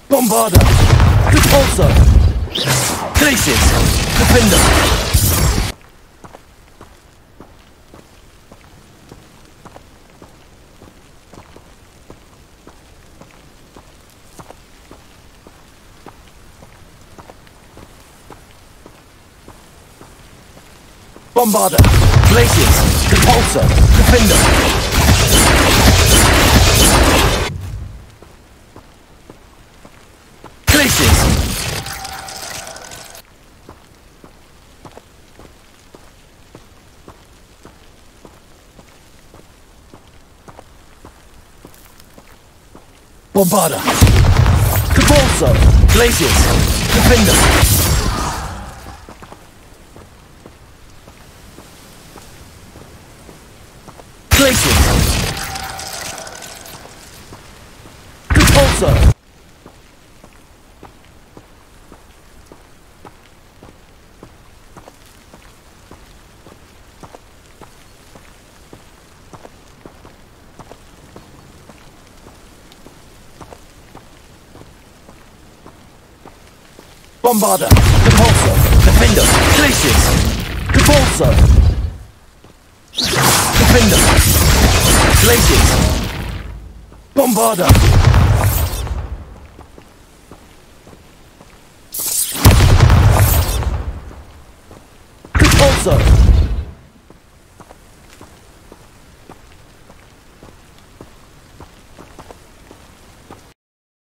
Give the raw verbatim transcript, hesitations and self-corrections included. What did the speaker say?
Bombarder! Repulsor! Glacius! Defender! Bombarder! Glacius! Repulsor! Defender! Glacius! Bombarder! Repulsor! Glacius! Defender! Glacius! Repulsor! Bombarder! Repulsor! Defender! Glacius! Repulsor! Defender! Glacius! Bombarder! Repulsor!